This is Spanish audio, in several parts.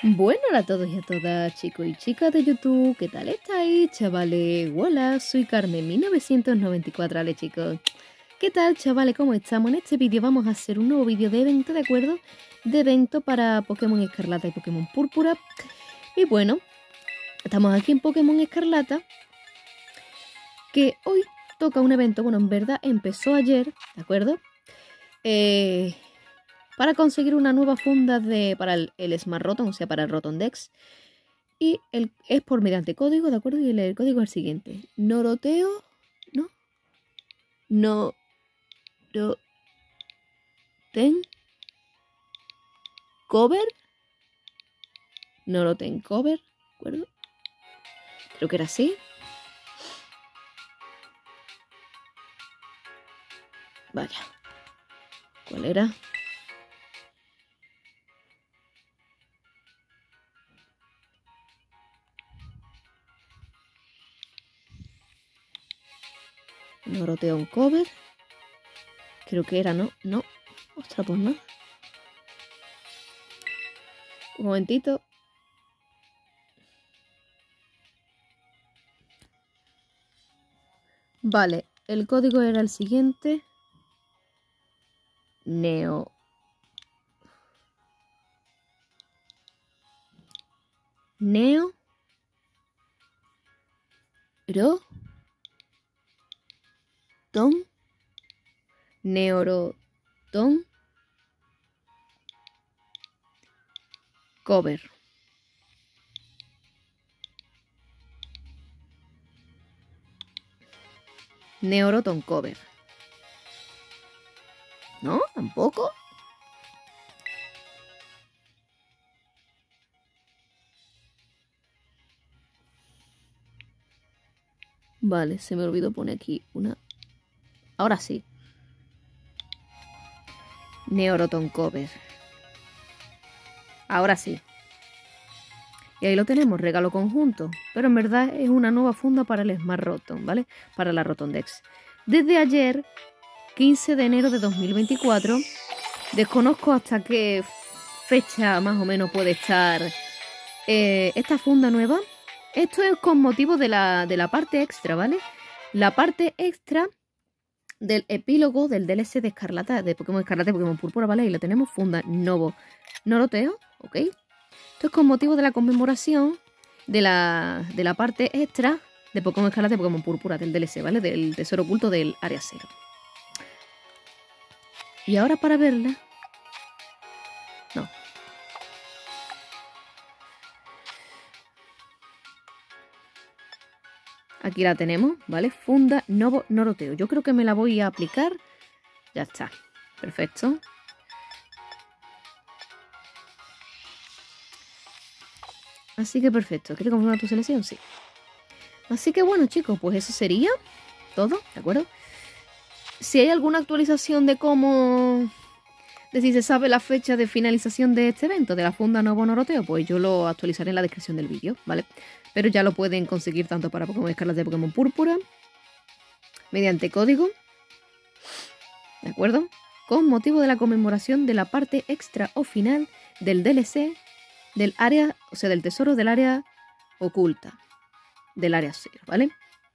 Bueno, hola a todos y a todas, chicos y chicas de YouTube, ¿qué tal estáis, chavales? Hola, soy Carmen1994, ¿vale, chicos? ¿Qué tal, chavales? ¿Cómo estamos? En este vídeo vamos a hacer un nuevo vídeo de evento, ¿de acuerdo? De evento para Pokémon Escarlata y Pokémon Púrpura. Y bueno, estamos aquí en Pokémon Escarlata, que hoy toca un evento, bueno, en verdad empezó ayer, ¿de acuerdo? Para conseguir una nueva funda para el Smart Rotom, o sea, para el Rotom Dex. Y es por mediante código, ¿de acuerdo? Y el código es el siguiente. Noroteo, ¿no? Noroten Cover. Noroten Cover, ¿de acuerdo? Creo que era así. Vaya. ¿Cuál era? Noroteon Cover. Creo que era, ¿no? No. Ostras, pues no. Un momentito. Vale, el código era el siguiente. Neo Neoroton Cover. Neoroton Cover. ¿No? ¿Tampoco? Vale, se me olvidó poner aquí una... Ahora sí. Neoroton Cover. Ahora sí. Y ahí lo tenemos, regalo conjunto. Pero en verdad es una nueva funda para el Smart Rotom, ¿vale? Para la Rotom Dex. Desde ayer, 15 de enero de 2024, desconozco hasta qué fecha más o menos puede estar esta funda nueva. Esto es con motivo de la parte extra, ¿vale? La parte extra del epílogo del DLC de Escarlata, de Pokémon Escarlata y Pokémon Púrpura, ¿vale? Y lo tenemos, funda Noroteo, ¿ok? Esto es con motivo de la conmemoración de la parte extra de Pokémon Escarlata y Pokémon Púrpura, del DLC, ¿vale? Del tesoro oculto del Área 0. Y ahora para verla... No. Aquí la tenemos, ¿vale? Funda Noroteo. Yo creo que me la voy a aplicar. Ya está. Perfecto. Así que perfecto. ¿Quieres confirmar tu selección? Sí. Así que bueno, chicos, pues eso sería todo, ¿de acuerdo? Si hay alguna actualización de cómo... de si se sabe la fecha de finalización de este evento, de la funda Novo Noroteo, pues yo lo actualizaré en la descripción del vídeo, ¿vale? Pero ya lo pueden conseguir tanto para Pokémon Escarlata y Pokémon Púrpura, mediante código, ¿de acuerdo? Con motivo de la conmemoración de la parte extra o final del DLC del área, o sea, del tesoro del área oculta, del área 0, ¿vale?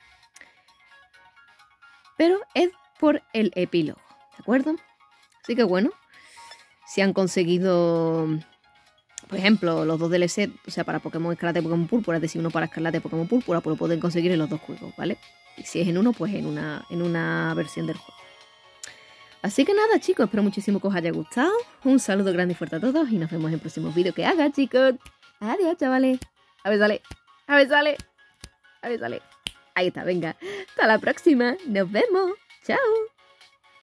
Pero es por el epílogo, ¿de acuerdo? Así que bueno, si han conseguido, por ejemplo, los dos DLC, o sea, para Pokémon Escarlata y Pokémon Púrpura, es decir, uno para Escarlata y Pokémon Púrpura, pues lo pueden conseguir en los dos juegos, ¿vale? Y si es en uno, pues en una versión del juego. Así que nada, chicos, espero muchísimo que os haya gustado. Un saludo grande y fuerte a todos y nos vemos en próximos vídeos que haga, chicos. Adiós, chavales. A ver, sale. A ver, sale. A ver, sale. Ahí está, venga. Hasta la próxima. Nos vemos. Chao.